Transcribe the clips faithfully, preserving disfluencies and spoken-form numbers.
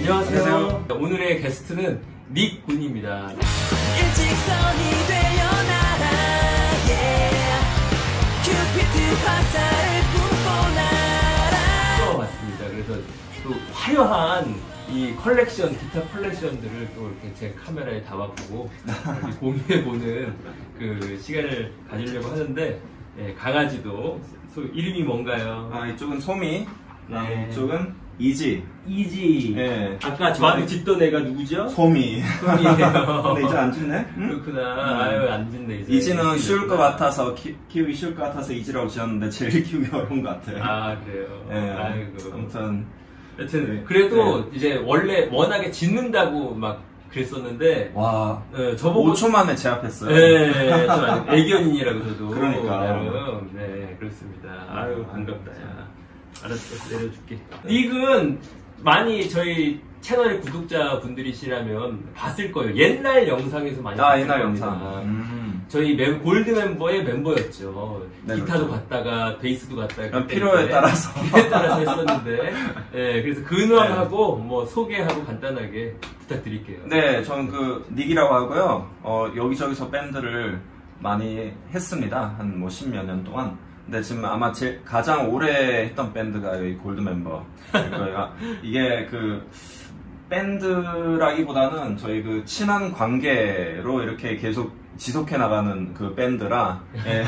안녕하세요. 안녕하세요. 오늘의 게스트는 닉 군입니다. 일직선이 되려나라 yeah. 큐피드 화살을 꿈꿔나라 왔습니다. 그래서 또 화려한 이 컬렉션, 기타 컬렉션들을 또 이렇게 제 카메라에 담아보고 공유해보는 그 시간을 가지려고 하는데, 예, 강아지도 소, 이름이 뭔가요? 아, 이쪽은 소미, 네. 이쪽은 이지. 이지. 네. 아까 저한테 짖던 애가 누구죠? 소미. 소미예요. 근데 이제 안 짖네? 응? 그렇구나. 음. 아유, 안 짖네 이제. 이지는 쉬울 것 같아서 키, 키우기 쉬울 것 같아서 이지라고 지었는데 제일 키우기 어려운 것 같아요. 아, 그래요. 네. 아이고. 아무튼 여튼 네. 그래도 네. 이제 원래 워낙에 짖는다고 막 그랬었는데, 와, 네, 저보고 오 초 만에 제압했어요. 네, 저 애견인이라고 저도. 그러니까. 나름. 네, 그렇습니다. 아유, 반갑다, 야. 알았어, 내려줄게. 닉은 많이 저희 채널의 구독자 분들이시라면 봤을 거예요. 옛날 영상에서 많이 아, 봤을 옛날 겁니다. 영상. 음. 저희 멤, 골드 멤버의 멤버였죠. 네, 기타도 그렇죠. 갔다가 베이스도 갔다가 필요에 따라서. 필요에 따라서 했었는데, 네, 그래서 근황하고 뭐 소개하고 간단하게 부탁드릴게요. 네, 저는 그 닉이라고 하고요. 어, 여기저기서 밴드를 많이 했습니다. 한 뭐 십몇 년 동안. 근데 지금 아마 제 가장 오래 했던 밴드가 여기 골드 멤버. 그러니까 이게 그 밴드라기보다는 저희 그 친한 관계로 이렇게 계속 지속해 나가는 그 밴드라. 예.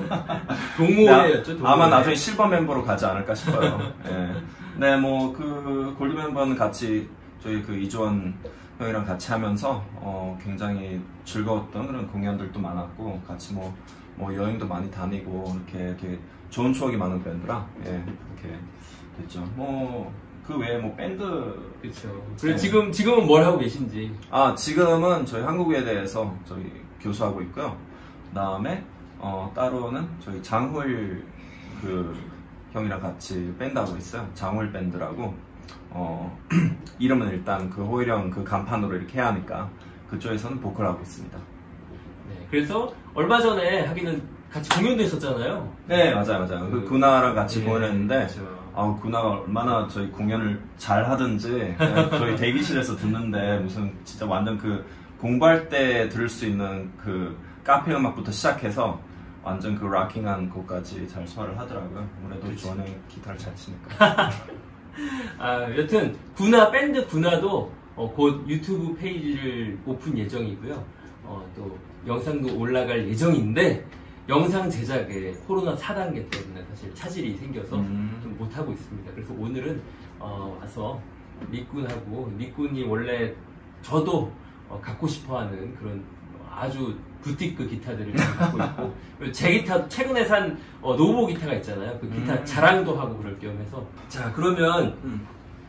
동호회였죠, 동호회. 아마 나중에 실버 멤버로 가지 않을까 싶어요. 예. 네, 뭐 그 골드 멤버는 같이 저희 그 이주원 형이랑 같이 하면서 어, 굉장히 즐거웠던 그런 공연들도 많았고, 같이 뭐, 뭐 여행도 많이 다니고 이렇게 이렇게 좋은 추억이 많은 밴드라, 예, 이렇게 됐죠. 뭐 그 외에 뭐 밴드. 그렇죠. 그리고 네. 지금 지금은 뭘 하고 계신지. 아, 지금은 저희 한국외대에서 저희 교수하고 있고요. 그 다음에 어, 따로는 저희 장훌 그 형이랑 같이 밴드 하고 있어요. 장훌 밴드라고. 어, 이름은 일단 그 호일형 그 간판으로 이렇게 해야 하니까 그쪽에서는 보컬 하고 있습니다. 네, 그래서 얼마 전에 하기는 같이 공연도 했었잖아요. 네, 맞아요, 맞아요. 그, 그 구나랑 같이 네, 공연했는데, 그렇죠. 아, 구나가 얼마나 저희 공연을 잘 하든지, 그냥 저희 대기실에서 듣는데, 무슨 진짜 완전 그 공부할 때 들을 수 있는 그 카페 음악부터 시작해서 완전 그 락킹한 곡까지 잘 소화를 하더라고요. 아무래도 주원이 기타를 잘 치니까. 아, 여튼 구나 밴드 구나도 어, 곧 유튜브 페이지를 오픈 예정이고요. 어, 또 영상도 올라갈 예정인데, 영상 제작에 코로나 사 단계 때문에 사실 차질이 생겨서 음. 좀 못하고 있습니다. 그래서 오늘은 어, 와서 닉군하고, 닉군이 원래 저도 어, 갖고 싶어하는 그런 아주 부티크 기타들을 갖고 있고, 그리고 제 기타도 최근에 산 어, 노보 기타가 있잖아요. 그 기타 음. 자랑도 하고 그럴 겸해서. 자, 그러면 음.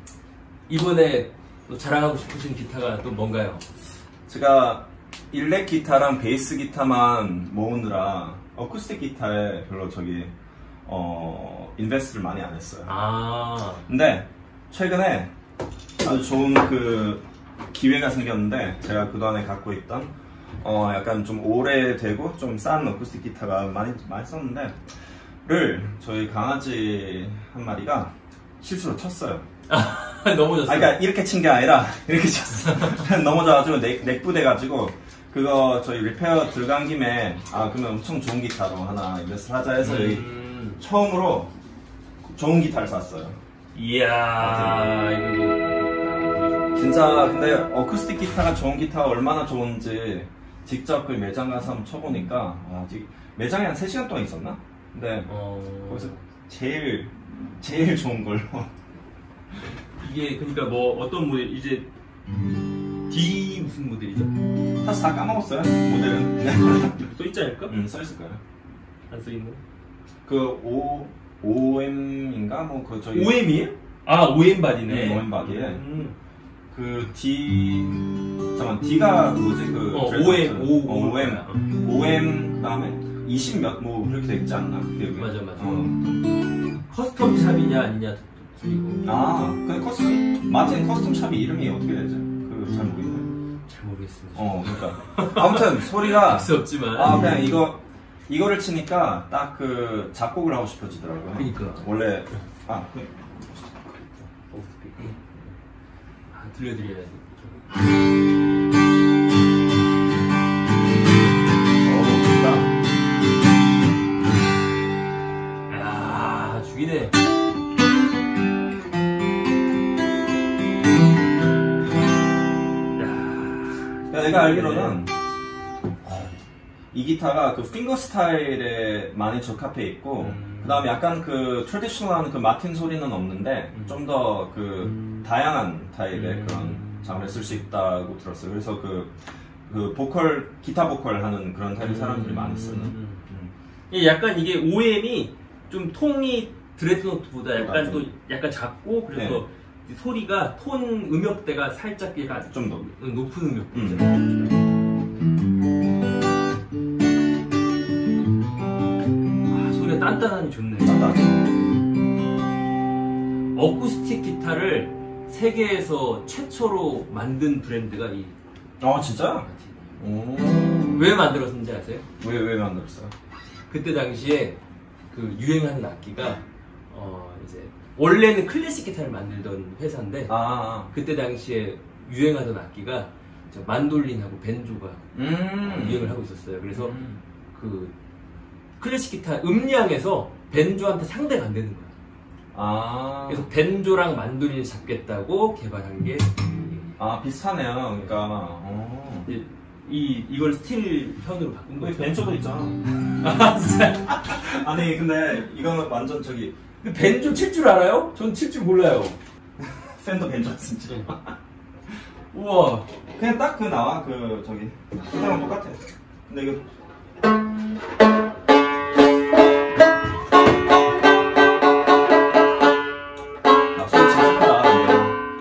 이번에 또 자랑하고 싶으신 기타가 또 뭔가요? 제가 일렉 기타랑 베이스 기타만 모으느라 어쿠스틱 기타에 별로 저기 어 인베스트를 많이 안 했어요. 아, 근데 최근에 아주 좋은 그 기회가 생겼는데, 제가 그동안에 갖고 있던 어 약간 좀 오래되고 좀 싼 어쿠스틱 기타가 많이 많이 썼는데, 를 저희 강아지 한 마리가 실수로 쳤어요. 넘어졌어요. 아, 그러니까 이렇게 친 게 아니라 이렇게 쳤어. 넘어져가지고 넥, 넥부돼가지고, 그거 저희 리페어 들어간 김에, 아, 그러면 엄청 좋은 기타로 하나 인베스트 하자 해서 여기 음. 처음으로 좋은 기타를 샀어요. 이야, 이거. 진짜 근데 어쿠스틱 기타가 좋은 기타가 얼마나 좋은지 직접 그 매장 가서 한번 쳐보니까, 아, 매장에 한 세 시간 동안 있었나? 근데 어... 거기서 제일 제일 좋은 걸로. 이게 그러니까 뭐 어떤 모델, 이제 D 무슨 모델이죠? 사실 다 까먹었어요, 모델은. 써있지 않을까? 응, 써있을 거예요. 안 써있는? 그 O, 오엠인가? 뭐 그 저희 오엠이에요? 아, 오엠 바디네. 음, 오엠 바디에 음. 그 D, 잠깐 D가 뭐지? 그 어, 드레드노트. 오엠, 오, 어, 오. 오엠, 오엠 그다음에 이십 몇 뭐 그렇게 돼 있지 않나? 기억에. 맞아, 맞아. 어. 커스텀 샵이냐 아니냐 그리고 아, 근데 커스텀 마틴 커스텀 샵이 이름이 어떻게 되죠? 그 잘 모르겠네. 잘 모르겠습니다. 어, 그러니까 아무튼 소리가 알 수 없지만. 아, 그냥 이거 이거를 치니까 딱 그 작곡을 하고 싶어지더라고요. 그러니까. 원래 아, 그, 아, 들려드려야지. 아, 죽이네. 내가 알기로는 이 기타가 그 핑거 스타일에 많이 적합해 있고 음. 그 다음에 약간 그 트래디셔널한 그 마틴 소리는 없는데 음. 좀 더 그 음. 다양한 타입의 음. 그런 장르를 쓸 수 있다고 들었어요. 그래서 그, 그 보컬, 기타 보컬 하는 그런 타입의 사람들이 많이 쓰는. 음. 음. 약간 이게 오엠이 좀 통이 드레드노트보다 약간 맞아. 또 약간 작고 그래서 네. 소리가 톤 음역대가 살짝 얘가 좀 더. 높은 음역대죠. 음. 아, 소리가 단단하니 좋네. 음. 어쿠스틱 기타를 세계에서 최초로 만든 브랜드가 이 아, 진짜? 오. 왜 만들었는지 아세요? 왜, 왜 만들었어요? 그때 당시에 그 유행하는 악기가 어 이제 원래는 클래식 기타를 만들던 회사인데 아, 그때 당시에 유행하던 악기가 저 만돌린하고 벤조가 음. 유행을 하고 있었어요. 그래서 음. 그 클래식 기타 음량에서 벤조한테 상대가 안 되는 거야. 아. 그래서 벤조랑 만돌린을 잡겠다고 개발한 게 아, 비슷하네요. 그러니까, 어. 이, 이 이걸 스틸 현으로 바꾼 여기 거죠. 벤처도 있잖아. 아 진짜. 아니, 근데 이거는 완전 저기, 벤조 칠 줄 알아요? 전 칠 줄 몰라요. 팬더 벤처 진짜. 우와. 그냥 딱 그 나와, 그, 저기. 그냥 똑같아. 근데 이거. 아, 소리 진짜 크다, 근데.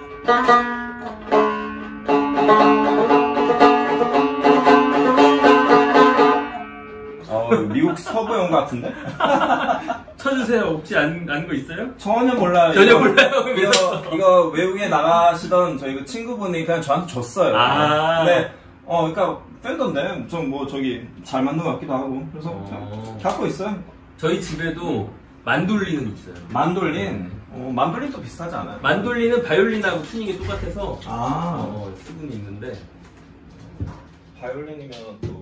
어, 미국 서부 영화 같은데? 쳐주세요. 혹시 안, 안 거 있어요? 전혀 몰라요. 전혀 이거, 몰라요. 이거, 이거 외국에 나가시던 저희 그 친구분이 그냥 저한테 줬어요. 아. 근데, 어, 그러니까 팬던데, 좀 뭐 저기 잘 맞는 것 같기도 하고. 그래서 어. 갖고 있어요. 저희 집에도 만돌린은 있어요. 만돌린. 어, 만돌린도 비슷하지 않아요? 만돌린은 바이올린하고 튜닝이 똑같아서 아. 어, 수분이 있는데 바이올린이면 또